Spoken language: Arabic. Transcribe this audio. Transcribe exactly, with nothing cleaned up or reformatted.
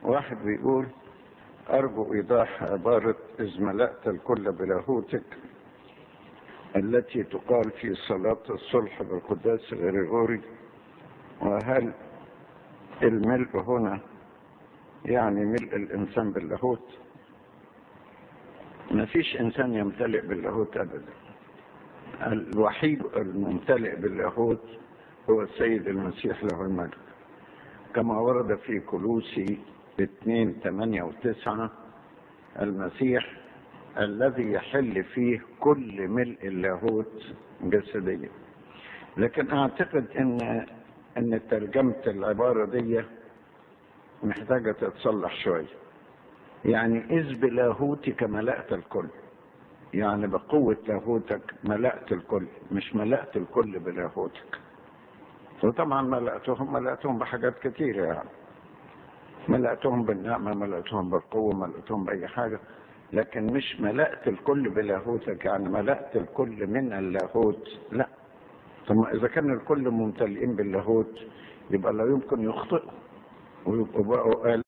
واحد بيقول: أرجو إيضاح عبارة إذ ملأت الكل بلاهوتك التي تقال في صلاة الصلح بالقداس غريغوري، وهل الملء هنا يعني ملء الإنسان باللاهوت؟ ما فيش إنسان يمتلئ باللاهوت أبدا. الوحيد الممتلئ باللاهوت هو السيد المسيح له المجد، كما ورد في كولوسي اثنين ثمانية وتسعة: المسيح الذي يحل فيه كل ملء اللاهوت جسديا. لكن اعتقد ان ان ترجمة العبارة دي محتاجة تتصلح شوية. يعني اذ بلاهوتك ملأت الكل، يعني بقوة لاهوتك ملأت الكل، مش ملأت الكل بلاهوتك. وطبعا ملأتهم ملأتهم بحاجات كتيرة، يعني ملأتهم بالنعمة، ملأتهم بالقوة، ملأتهم بأي حاجة، لكن مش ملأت الكل بلاهوتك يعني ملأت الكل من اللاهوت. لا، ثم إذا كان الكل ممتلئين باللاهوت يبقى لا يمكن يخطئوا ويبقوا بقوا